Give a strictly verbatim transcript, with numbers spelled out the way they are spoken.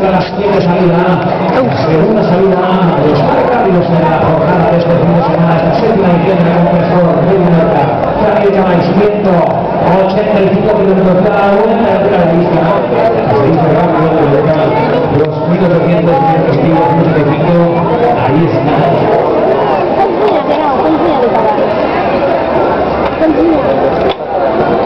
entra la siguiente salida, la segunda salida, los rápidos de la jornada de este fin de semana, esta séptima edición de la Menorca de Menorca, que lleváis ciento ochenta y cinco kilómetros cada una, en la altura de la lista, se dice rápido de local, los mil ochocientos, mil testigos, mil setecientos y cinco, ahí está. Continúa, pero no, continúa de pagar. Continúa.